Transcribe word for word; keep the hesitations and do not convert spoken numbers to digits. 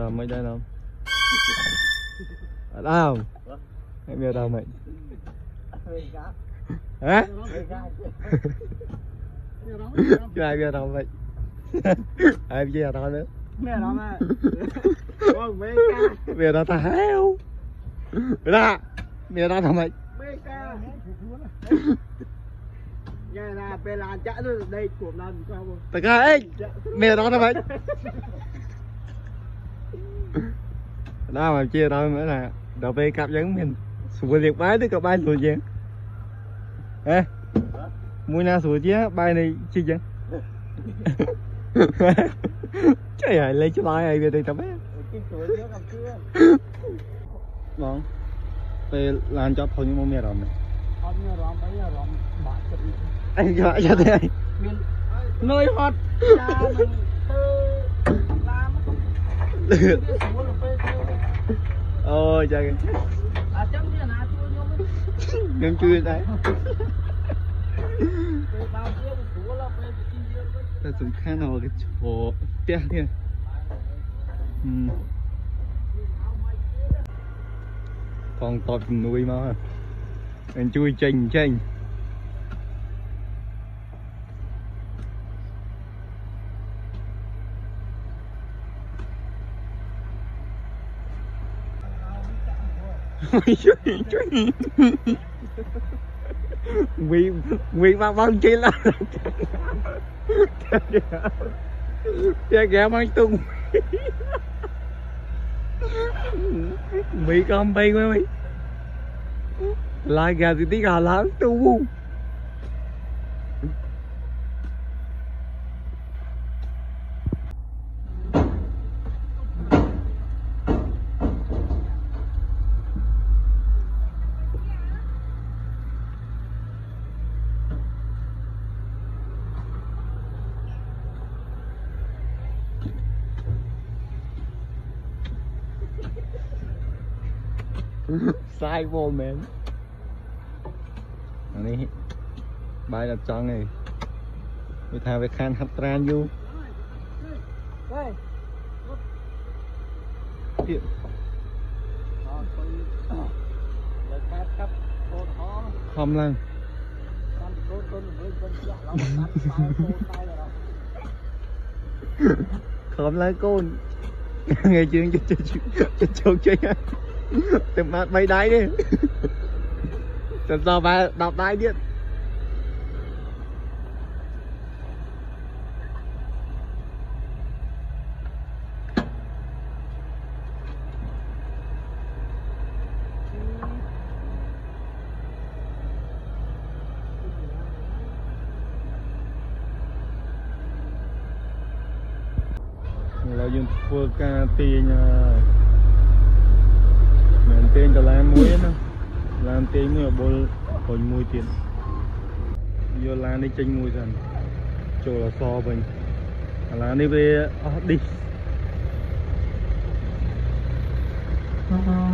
ra mấy đây không? Ở đâu? Em mèo đâu mày? Hả? Chứ ai mèo đâu mày? Ai mèo đâu nữa? Mèo đâu mà? Mèo đâu ta heo? Ra mèo đâu thằng mày? Nghe là về là chả rồi đây của lần không? Tại cái mèo đó thằng mày? Đó mà chia đâu nữa là đầu về cặp giống mình sủi liệt bái tới cặp bay sủi chứ ê mua na sủi chứ bay này chi chứ trời ơi lấy cho bay này về đây tập ấy vâng về làm cho thôi nhưng mà mẹ rồi này anh cho cho thế này nơi hot ôi trời em chưa đấy ta dùng khăn nào cái chỗ tiếc thế còn tọt nuôi mà anh chui chênh chênh vì vì mà vâng chỉ là cha ghé mang tung bị con bay quá mày lại gà thì tí gà lớn tu sai vô mến này bài đặt tròn này người ta phải khăn hấp tran vô không lần không lấy côn ngày chương cho cho cho cho chơi tìm mặt bay đáy đi tìm sao ba đọc đáy điện là dùng phơ ca tiền mình tên cho làm muối nó làm tên mới ở bồn hồi muối tiền vô làm đi chênh muối dần chỗ là so bình làm đi về đi